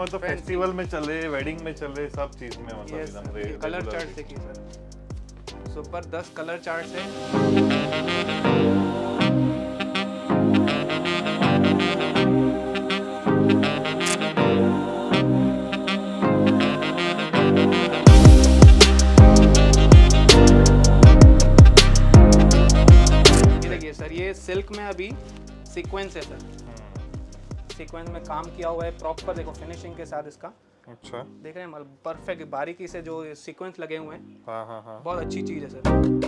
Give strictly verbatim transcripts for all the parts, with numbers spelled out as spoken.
मतलब फेस्टिवल में चले, वेडिंग में चले, सब चीज में मतलब एकदम कलर चार्ट देखिए सर, जबरदस्त कलर चार्ट है। ये देखिए सर, ये सिल्क में अभी सीक्वेंस है सर, सीक्वेंस में काम किया हुआ है प्रॉपर, देखो फिनिशिंग के साथ इसका। अच्छा, देख रहे हैं मतलब परफेक्ट बारीकी से जो सीक्वेंस लगे हुए हैं। हाँ हाँ हाँ, बहुत अच्छी चीज है सर।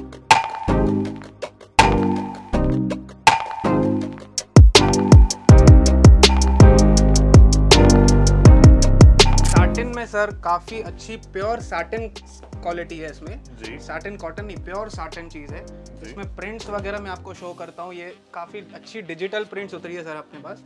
साटिन में सर काफी अच्छी प्योर साटिन क्वालिटी है इसमें जी। साटिन कॉटन नहीं, प्योर साटिन चीज है। इसमें प्रिंट्स वगैरह मैं आपको शो करता हूँ, ये काफी अच्छी डिजिटल प्रिंट्स उतरी है सर अपने पास।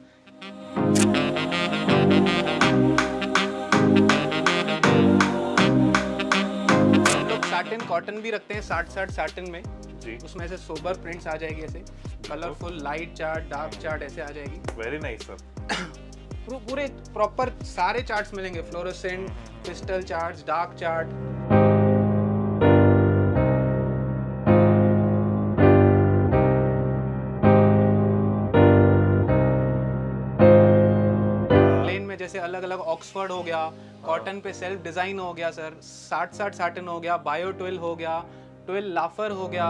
हम लोग साटिन कॉटन भी रखते हैं, साठ साठ साटिन में जी। उसमें से सोबर प्रिंट्स आ जाएगी, ऐसे colourful light chart, dark chart ऐसे आ जाएगी। Very nice sir. पूरे प्रॉपर सारे चार्ट्स मिलेंगे, fluorescent, crystal charts, dark chart. जैसे अलग अलग ऑक्सफोर्ड हो गया, कॉटन पे सेल्फ डिजाइन हो गया सर, साठ साठ साटिन हो गया, बायो ट्विल हो गया, ट्विल लाफर हो गया।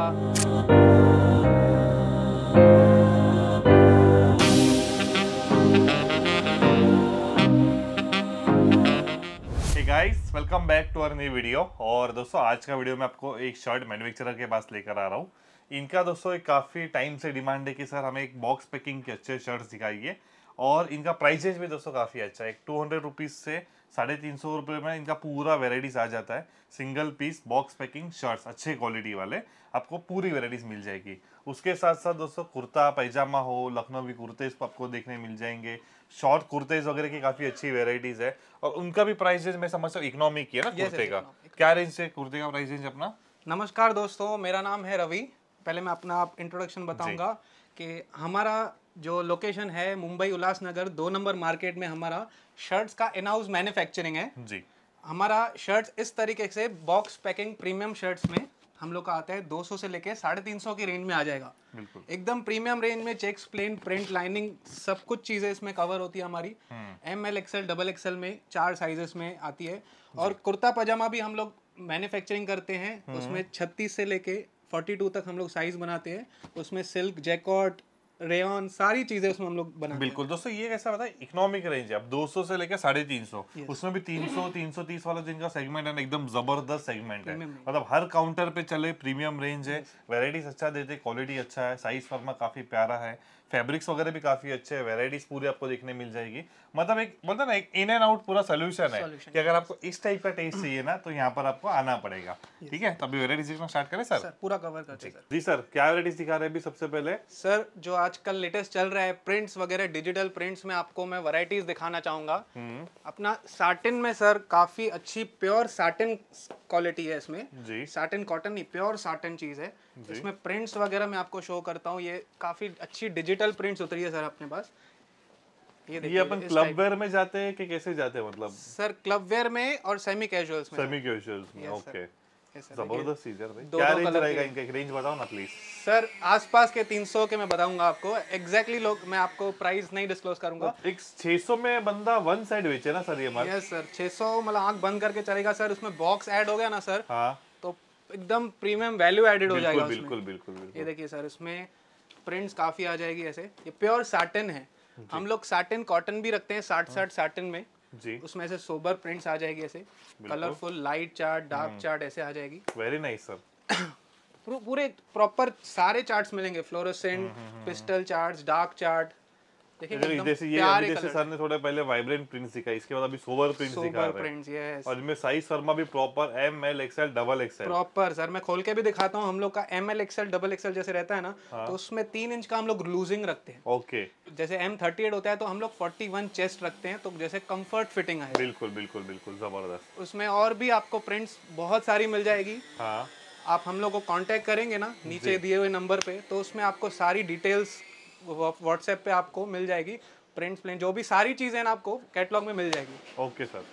Hey guys, welcome back to our new video. और दोस्तों आज का वीडियो में आपको एक शर्ट मैन्युफैक्चरर के पास लेकर आ रहा हूँ। इनका दोस्तों एक काफ़ी टाइम से डिमांड है कि सर हमें एक बॉक्स पैकिंग के अच्छे शर्ट्स दिखाइए, और इनका प्राइजेज भी दोस्तों काफ़ी अच्छा है। एक टू हंड्रेड रुपीज़ से साढ़े तीन सौ रुपये में इनका पूरा वेराइटीज़ आ जाता है। Single piece box packing shirts अच्छे क्वालिटी वाले आपको पूरी वेराइटीज़ मिल जाएगी। उसके साथ साथ दोस्तों कुर्ता पैजामा हो, लखनवी कुर्तेज आपको देखने मिल जाएंगे, शॉर्ट कुर्तेज वगैरह की काफ़ी अच्छी वेराइटीज़ है। और उनका भी प्राइजेज मैं समझता हूँ इकोनॉमिक ही है ना कुर्ते का। क्या रेंज से कुर्ते का प्राइस रेंज अपना? नमस्कार दोस्तों, मेरा नाम है रवि। पहले मैं अपना आप इंट्रोडक्शन बताऊंगा कि हमारा जो लोकेशन है मुंबई उल्लासनगर दो नंबर मार्केट में हमारा शर्ट्स का इन हाउस मैन्युफैक्चरिंग है जी। हमारा शर्ट्स इस तरीके से बॉक्स पैकिंग प्रीमियम शर्ट्स में हम लोग का आता है दो सौ से लेके साढ़े तीन सौ की रेंज में आ जाएगा। बिल्कुल एकदम प्रीमियम रेंज में चेक्स, प्लेन, प्रिंट, लाइनिंग सब कुछ चीजें इसमें कवर होती है हमारी। M L XL double XL में चार साइजेस में आती है। और कुर्ता पजामा भी हम लोग मैन्युफैक्चरिंग करते हैं, उसमें छत्तीस से लेके बयालीस तक हम लोग साइज बनाते हैं। उसमें सिल्क, जैकॉट, रेयन सारी चीजें उसमें हम लोग बनाते बिल्कुल हैं। दोस्तों ये कैसा बताए इकोनॉमिक रेंज है, अब दो सौ से लेकर साढ़े तीन सौ, उसमें भी तीन सौ तीन सौ तीस वाला जिनका सेगमेंट है ना, एकदम जबरदस्त सेगमेंट है। मतलब हर काउंटर पे चले, प्रीमियम रेंज है, वेराइटीज अच्छा देते, क्वालिटी अच्छा है, साइज फॉर्मा काफी प्यारा है, फैब्रिक्स वगैरह भी काफी अच्छे हैं, वेराइटीज पूरी आपको देखने मिल जाएगी। मतलब एक मतलब ना एक इन एंड आउट पूरा सोल्यूशन है कि अगर आपको इस टाइप का टेस्ट चाहिए ना तो यहाँ पर आपको आना पड़ेगा। ठीक है, तो अभी वेराइटीज देखना स्टार्ट करें सर? सर पूरा कवर करते हैं सर। जी सर, क्या वेराइटीज दिखा रहे हैं अभी? सबसे पहले सर जो आजकल लेटेस्ट चल रहा है प्रिंट्स वगैरह, डिजिटल प्रिंट्स में आपको मैं वैरायटीज दिखाना चाहूंगा। अपना साटिन में सर काफी अच्छी प्योर साटिन क्वालिटी है इसमें जी। साटिन कॉटन नहीं, प्योर साटिन चीज है। इसमें प्रिंट्स वगैरह मैं आपको शो करता हूँ, ये काफी अच्छी डिजिटल प्रिंट्स उतरी है सर अपने पास। ये ये अपन क्लब वेयर में जाते हैं कि कैसे जाते हैं? मतलब सर क्लब वेयर में और सेमी कैजुअल्स में। सेमी कैजुअल्स में, ओके। जबरदस्त चीज है भाई। दो क्या दो रेंज रहेगा इनका? एक रेंज बताओ ना प्लीज सर। आसपास के तीन सौ के मैं बताऊंगा आपको एग्जैक्टली, लोग मैं आपको प्राइस नहीं डिस्क्लोज करूंगा। एक छह सौ में बंदा वन साइड बेचे ना सर ये माल? यस सर, छह सौ मतलब आंख बंद करके चलेगा सर। उसमें बॉक्स ऐड हो गया ना सर, हाँ, तो एकदम प्रीमियम वैल्यू एडेड हो जाएगा। बिल्कुल बिल्कुल बिल्कुल। ये देखिए सर, इसमें प्रिंट्स काफी आ जाएगी ऐसे। ये प्योर साटिन है। हम लोग साटिन कॉटन भी रखते हैं, साठ साठ साटिन में जी। उसमें से सोबर प्रिंट्स आ जाएगी, ऐसे colourful light chart, dark chart ऐसे आ जाएगी। Very nice sir. पूरे प्रॉपर सारे चार्ट्स मिलेंगे, fluorescent, crystal charts, dark chart. देखिए जैसे ये अभी जैसे सर ने थोड़ा पहले वाइब्रेंट प्रिंट्स दिखाई, इसके बाद अभी सोबर प्रिंट्स दिखा रहे हैं। और इनमें साइज फर्मा भी proper M L XL double XL proper sir. मैं खोल के भी दिखाता हूँ। हम लोग का M L XL double XL जैसे रहता है ना, तो उसमें तीन इंच का हम लोग लूजिंग रखते हैं। ओके। जैसे एम थर्टी एट होता है तो हम लोग फोर्टी वन चेस्ट रखते हैं, तो जैसे कंफर्ट फिटिंग है। बिल्कुल बिल्कुल बिल्कुल जबरदस्त। उसमें और भी आपको प्रिंट्स बहुत सारी मिल जाएगी। हाँ, आप हम लोग को कांटेक्ट करेंगे ना नीचे दिए हुए नंबर पे, तो उसमें आपको सारी डिटेल्स व्हाट्सएप पे आपको मिल जाएगी। प्रिंट्स प्लेन जो भी सारी चीज़ें ना आपको कैटलॉग में मिल जाएगी। Okay sir.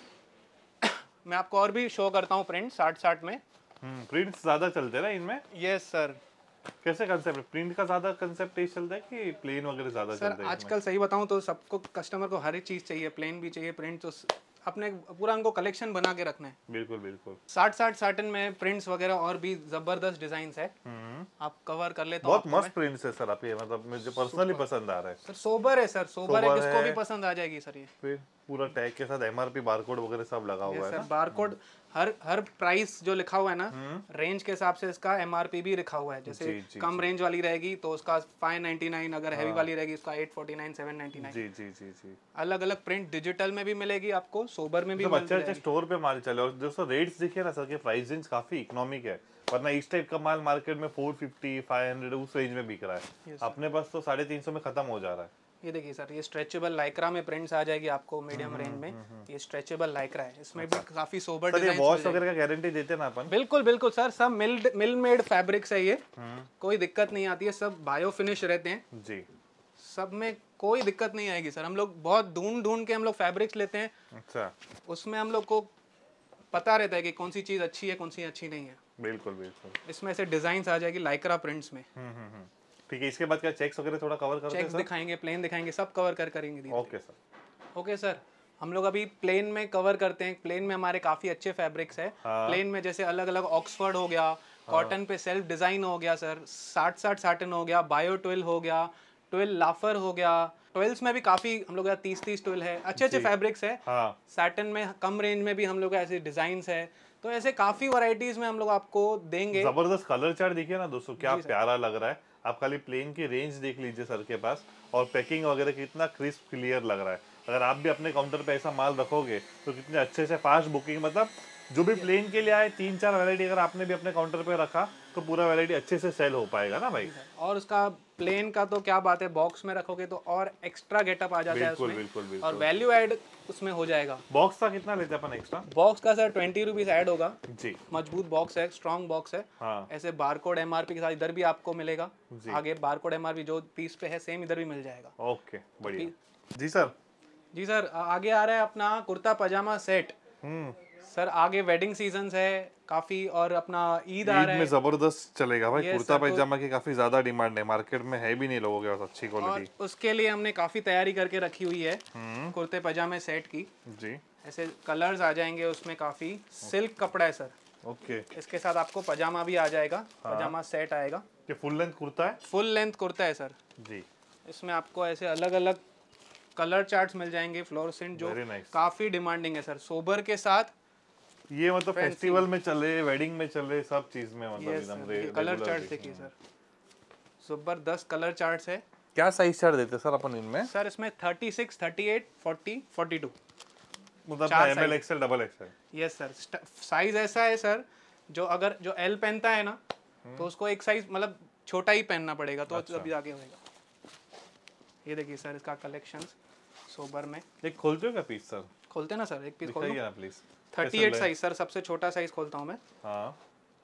मैं आपको और भी शो करता हूँ प्रिंट साठ साठ में। हम्म प्रिंट्स ज्यादा चलते हैं ना इनमें? Yes sir. कैसे कंसेप्ट प्रिंट का ज्यादा कंसेप्ट ये चलता है कि प्लेन वगैरह ज्यादा सर चलते हैं? आजकल सही बताऊँ तो सबको कस्टमर को हर एक चीज़ चाहिए, प्लेन भी चाहिए, प्रिंट तो स- अपने पूरा उनको कलेक्शन बना के रखना है। बिल्कुल बिल्कुल। साठ साठ साटन में प्रिंट्स वगैरह और भी जबरदस्त डिजाइन है, हम्म आप कवर कर लेता हूँ बहुत आपको मस्त मैं। प्रिंट्स है सर आपके, मतलब मुझे पर्सनली पसंद आ रहा है। सर सोबर है सर, सोबर है, सोबर किसको है। भी पसंद आ जाएगी सर ये। फिर पूरा टैग के साथ एमआरपी बारकोड वगैरह सब लगा ये हुआ है सर ना? बारकोड, हर हर प्राइस जो लिखा हुआ है ना, रेंज के हिसाब से इसका एमआरपी भी लिखा हुआ है। जैसे जी, जी, कम जी। रेंज वाली रहेगी तो उसका फाइव नाइन्टी नाइन, अगर हैवी वाली रहेगी उसका eight forty nine, seven ninety nine. जी जी जी जी। अलग अलग प्रिंट डिजिटल में भी मिलेगी आपको, सोबर में भी सब मिल अच्छे अच्छे जाएगी। स्टोर पे माल चले, और दोस्तों रेट्स देखिए ना सर के, प्राइस रेंज काफी इकोनॉमिक है, वरना इस टाइप का माल मार्केट में फोर फिफ्टी फाइव हंड्रेड उस रेंज में बिक रहा है, अपने पास तो साढ़े तीन सौ में खत्म हो जा रहा है। ये देखिए सर, ये स्ट्रेचेबल लाइक्रा में प्रिंट्स आ जाएगी आपको मीडियम रेंज में। ये स्ट्रेचेबल लाइक्रा है, इसमें भी काफी सोबर सर ये डिजाइन वॉश वगैरह का गारंटी देते हैं ना अपन? बिल्कुल बिल्कुल सर, सब मिल मिल मेड फैब्रिक्स है ये, कोई दिक्कत नहीं आती है, सब बायो फिनिश रहते हैं, जी। सब में कोई दिक्कत नहीं आएगी सर। हम लोग बहुत ढूंढ ढूंढ के हम लोग फैब्रिक्स लेते हैं, अच्छा। उसमें हम लोग को पता रहता है कि कौन सी चीज़ अच्छी है कौन सी अच्छी नहीं है। बिल्कुल बिल्कुल। इसमें से डिजाइन आ जाएगी लाइक्रा प्रिंट्स में। हम्म हम्म हम्म। ठीक है, इसके बाद क्या चेक्स वगैरह थोड़ा कवर करते हैं चेक्स सर? दिखाएंगे, प्लेन दिखाएंगे, सब कवर कर करेंगे धीरे। Okay sir. ओके सर, हम लोग अभी प्लेन में कवर करते हैं। प्लेन में हमारे काफ़ी अच्छे फैब्रिक्स है। हाँ। प्लेन में जैसे अलग अलग ऑक्सफर्ड हो गया, कॉटन पे सेल्फ डिज़ाइन हो गया सर, साठ साठ साटन हो गया, बायो ट्वेल हो गया, ट्वेल लाफर हो गया। ट्वेल्स में भी काफ़ी हम लोग तीस तीस ट्वेल है, अच्छे अच्छे जी। फैब्रिक्स है। हाँ। सैटन में कम रेंज में भी हम लोग ऐसे डिज़ाइंस है, तो ऐसे काफ़ी वैरायटीज़ में हम लोग आपको देंगे। जबरदस्त कलर चार्ट देखिए ना दोस्तों, क्या प्यारा लग रहा है। आप खाली प्लेन की रेंज देख लीजिए सर के पास, और पैकिंग वगैरह कितना क्रिस्प क्लियर लग रहा है। अगर आप भी अपने काउंटर पे ऐसा माल रखोगे तो कितने अच्छे से फास्ट बुकिंग, मतलब जो भी प्लेन के लिए आए तीन चार वैरायटी अगर आपने भी अपने काउंटर पे रखा तो पूरा वैरायटी अच्छे से सेल हो पाएगा ना भाई। और उसका प्लेन का तो क्या बात है, बॉक्स में रखोगे तो और एक्स्ट्रा गेटअप आ जाता है बिल्कुल उसमें, बिल्कुल और बिल्कुल। वैल्यू ऐड उसमें हो जाएगा। बॉक्स का कितना लेते हैं अपन एक्स्ट्रा? बॉक्स का सर ट्वेंटी रुपीज़ ऐड होगा। जी। मजबूत बॉक्स है, स्ट्रॉन्ग बॉक्स है। हाँ। ऐसे बारकोड एमआरपी के साथ इधर भी आपको मिलेगा, जी। आगे बारकोड एमआरपी जो पीस पे है सेम इधर भी मिल जाएगा। ओके बढ़िया। जी सर। जी सर, आ- आगे आ रहा है अपना कुर्ता पजामा सेट। हम्म सर आगे वेडिंग सीजन्स है काफ़ी, और अपना ईद आ ईद रहा में है। जबरदस्त चलेगा भाई। Yes, कुर्ता sir, तो- पैजामा की काफी ज्यादा डिमांड है, मार्केट में है भी नहीं लोगों के पास अच्छी और क्वालिटी। उसके लिए हमने काफ़ी तैयारी करके रखी हुई है कुर्ते पजामे सेट की। जी। ऐसे कलर्स आ जाएंगे उसमें, काफ़ी सिल्क कपड़ा है सर। ओके। इसके साथ आपको पजामा भी आ जाएगा, पजामा सेट आएगा। ये फुल लेंथ कुर्ता है? फुल लेंथ कुर्ता है सर। जी। इसमें आपको ऐसे अलग अलग कलर चार्ट्स मिल जाएंगे फ्लोरोसेंट, जो Very nice. काफ़ी डिमांडिंग है सर। सोबर के साथ ये मतलब फेस्टिवल में चले, वेडिंग में चले, सब चीज में मतलब ये एकदम सर कलर चार्ट देखिए सर, जबरदस्त कलर चार्ट्स है। क्या साइज चार्ट देते हैं सर अपन इनमें? सर इसमें thirty six, thirty eight, forty, forty two, मतलब चार M L XL double XL? Yes sir. Size ऐसा है सर, जो अगर जो एल पहनता है ना तो उसको एक साइज मतलब छोटा ही पहनना पड़ेगा, तो अच्छा। अभी आगे होएगा। ये देखिए सर इसका कलेक्शंस सोबर में। एक खोलते हो क्या पीस सर? खोलते ना सर, एक पीस खोल दिखाइए ना please. Thirty eight size sir, सबसे छोटा साइज खोलता हूँ मैं। हाँ।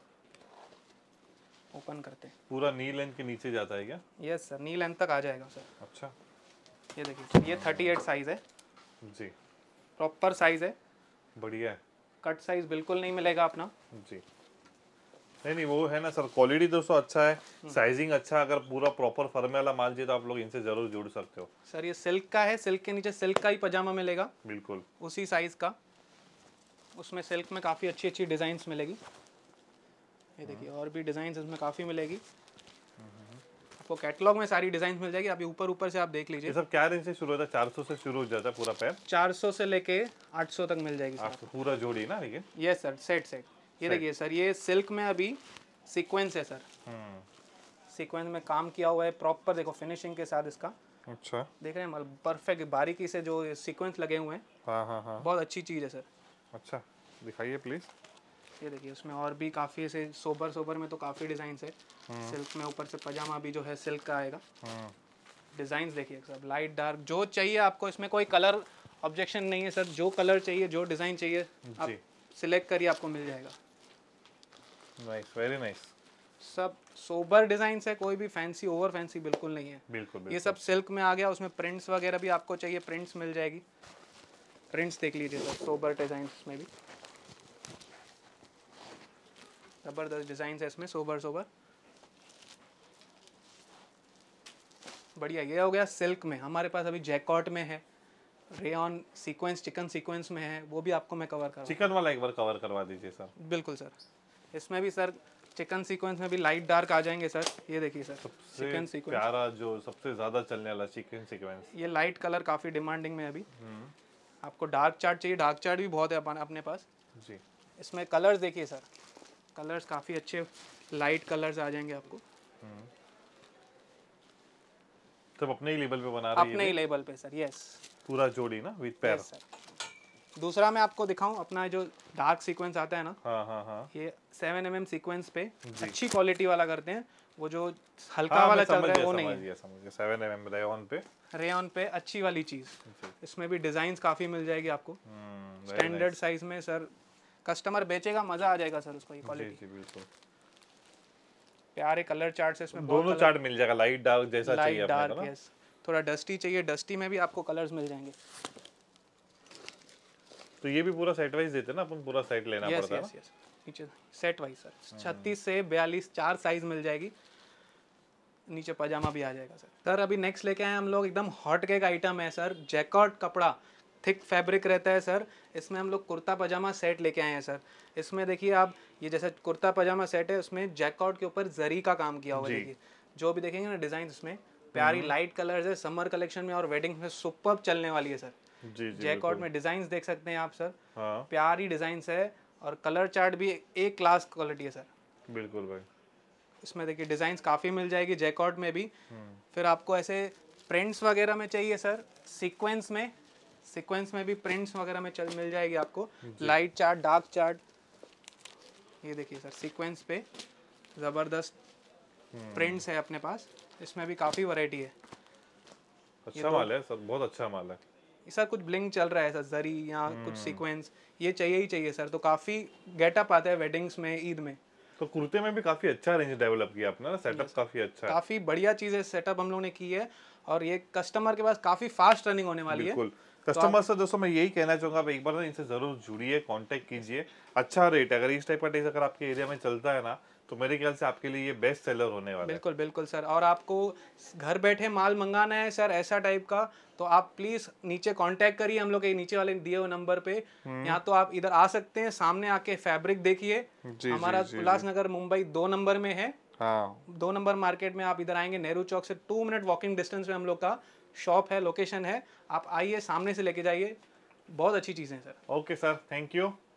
ओपन करते हैं। पूरा नी लेंथ के नीचे जाता है क्या? यस सर, नी लेंथ तक आ जाएगा सर। अच्छा। ये देखिए, ये थर्टी एट साइज है, जी। प्रॉपर साइज है। बढ़िया है। कट साइज बिल्कुल नहीं मिलेगा अपना। जी। नहीं नहीं वो है ना सर, क्वालिटी दोस्तों अच्छा है, साइजिंग अच्छा। अगर पूरा प्रॉपर फर्मे वाला माल चाहिए तो आप लोग इनसे जरूर जुड़ सकते हो। सर ये सिल्क का है, सिल्क के नीचे सिल्क का ही पजामा मिलेगा, बिल्कुल उसी साइज का। उसमें सिल्क में काफ़ी अच्छी अच्छी डिज़ाइंस मिलेगी। ये देखिए और भी डिज़ाइंस इसमें काफ़ी मिलेगी आपको। कैटलॉग में सारी डिज़ाइंस मिल जाएगी। अभी ऊपर ऊपर से आप देख ये लीजिए। सब क्या रेंज से शुरू होता है? चार सौ से शुरू हो जाता है पूरा पैर? चार सौ से लेके आठ सौ तक मिल जाएगी सर। आपको पूरा जोड़ी ना, लेकिन यस सर, सेट सेट। ये देखिए सर, ये सिल्क में अभी सीक्वेंस है सर, सीक्वेंस में काम किया हुआ है प्रॉपर। देखो फिनिशिंग के साथ इसका, अच्छा। देख रहे हैं मतलब परफेक्ट बारीकी से जो सीक्वेंस लगे हुए हैं, हाँ हाँ हाँ। बहुत अच्छी चीज़ है सर। अच्छा दिखाइए प्लीज। ये देखिए उसमें और भी काफ़ी ऐसे सोबर सोबर में तो काफ़ी डिज़ाइंस है। सिल्क में ऊपर से पजामा भी जो है सिल्क का आएगा। डिज़ाइंस देखिए सब लाइट डार्क जो चाहिए आपको। इसमें कोई कलर ऑब्जेक्शन नहीं है सर, जो कलर चाहिए, जो डिज़ाइन चाहिए आप सिलेक्ट करिए, आपको मिल जाएगा। Nice, very nice. सब सोबर डिजाइन है, कोई भी फैंसी ओवर फैंसी बिल्कुल नहीं है। बिल्कुल, बिल्कुल। ये सब सिल्क में आ गया, उसमें प्रिंट्स वगैरह भी आपको चाहिए, प्रिंट्स मिल जाएगी। प्रिंट्स देख लीजिए सर, सोबर डिजाइन में भी जबरदस्त डिजाइन है इसमें, सोबर सोबर बढ़िया। ये हो गया सिल्क में। हमारे पास अभी जैकॉट में है, रेयन सीक्वेंस, चिकन सीक्वेंस में है, वो भी आपको मैं कवर करूँ। चिकन वाला एक बार कवर करवा दीजिए सर। बिल्कुल सर, इसमें भी सर चिकन सीक्वेंस में भी लाइट डार्क आ जाएंगे सर। ये देखिए सर, चिकन सीक्वेंस प्यारा, जो सबसे ज्यादा चलने वाला चिकन सीक्वेंस। ये लाइट कलर काफ़ी डिमांडिंग में है अभी। आपको डार्क चार्ट चाहिए, डार्क चार्ट भी बहुत है अपन अपने पास जी। इसमें कलर्स देखिए सर, कलर्स काफ़ी अच्छे लाइट कलर्स आ जाएंगे आपको। सब अपने ही लेवल पे बना रही है, अपने ही लेवल पे सर। यस, पूरा जोड़ी ना विद पैर। सर। दूसरा मैं आपको दिखाऊं अपना जो डार्क सीक्वेंस आता है ना, हाँ हाँ हाँ। ये सेवन एम एम सीक्वेंस पे अच्छी क्वालिटी वाला करते हैं। वो जो हल्का हाँ, वाला मैं चल समझ रहा है गया, वो समझ नहीं है। गया, समझ गया। सेवन एम एम रेयन पे, रेयन पे अच्छी वाली चीज़। जी। इसमें भी डिजाइन्स काफ़ी मिल जाएगी आपको hmm, very standard nice। Size में सर। कस्टमर बेचेगा, मज़ा आ जाएगा सर उसको। ये जी क्वालिटी जी बिल्कुल। प्यारे कलर चार्ट से इसमें, दोनों चार्ट मिल जाएगा, लाइट डार्क जैसा चाहिए लाइट अपने डार्क। को ना। यस, थोड़ा डस्टी चाहिए, डस्टी में भी आपको कलर्स मिल जाएंगे। तो ये भी पूरा सेट वाइज देते हैं ना अपन, पूरा सेट लेना यस पड़ता है यस यस, नीचे सेट वाइज सर छत्तीस से बयालीस चार साइज मिल जाएगी। नीचे पजामा भी आ जाएगा सर। सर अभी नेक्स्ट लेके आए हम लोग, एकदम हॉट केक आइटम है सर। जैकॉट कपड़ा, थिक फैब्रिक रहता है सर। इसमें हम लोग कुर्ता पजामा सेट लेके आए हैं सर। इसमें देखिए आप, ये जैसे कुर्ता पजामा सेट है, उसमें जैकॉट के ऊपर जरी का काम किया हुआ है। देखिए जो भी देखेंगे ना डिजाइन, इसमें प्यारी लाइट कलर्स है। समर कलेक्शन में और वेडिंग में सुपर्ब चलने वाली है सर। जी जी जैकॉट में डिजाइन देख सकते हैं आप सर, हाँ प्यारी डिजाइन है। और कलर चार्ट भी एक क्लास क्वालिटी है सर। बिल्कुल भाई। इसमें देखिए डिजाइन्स काफ़ी मिल जाएगी जैकॉट में भी। फिर आपको ऐसे प्रिंट्स वगैरह में चाहिए सर, सीक्वेंस में, सीक्वेंस में भी प्रिंट्स वगैरह में चल मिल जाएगी आपको। लाइट चार्ट, डार्क चार्ट, ये देखिए सर सीक्वेंस पे ज़बरदस्त प्रिंट्स है अपने पास। इसमें भी काफ़ी वैरायटी है। अच्छा माल है सर, बहुत अच्छा माल है। सर कुछ ब्लिंग चल रहा है सर, जरी या कुछ सीक्वेंस, ये चाहिए ही चाहिए सर। तो काफ़ी गेटअप आता है वेडिंग्स में, ईद में। तो कुर्ते में भी काफी अच्छा रेंज डेवलप किया आपने ना, सेटअप काफी अच्छा है। काफ़ी बढ़िया चीज़ है, सेटअप हम लोग ने की है। और ये कस्टमर के पास काफ़ी फास्ट रनिंग होने वाली है। बिल्कुल। कस्टमर से दोस्तों मैं यही कहना चाहूंगा, आप एक बार ना इनसे जरूर जुड़िए, कांटेक्ट कीजिए। अच्छा रेट, अगर इस टाइप का टेस्ट अगर आपके एरिया में चलता है ना, तो मेरे ख्याल से आपके लिए ये बेस्ट सेलर होने वाला है। बिल्कुल बिल्कुल सर। और आपको घर बैठे माल मंगाना है सर ऐसा टाइप का, तो आप प्लीज़ नीचे कांटेक्ट करिए हम लोग के नीचे वाले दिए हुए नंबर पे। यहाँ तो आप इधर आ सकते हैं, सामने आके फैब्रिक देखिए। हमारा उल्लासनगर मुंबई दो नंबर में है। हाँ दो नंबर मार्केट में आप इधर आएंगे, नेहरू चौक से टू मिनट वॉकिंग डिस्टेंस में हम लोग का शॉप है, लोकेशन है। आप आइए, सामने से लेके जाइए, बहुत अच्छी चीज़ें हैं sir. Okay sir, thank you.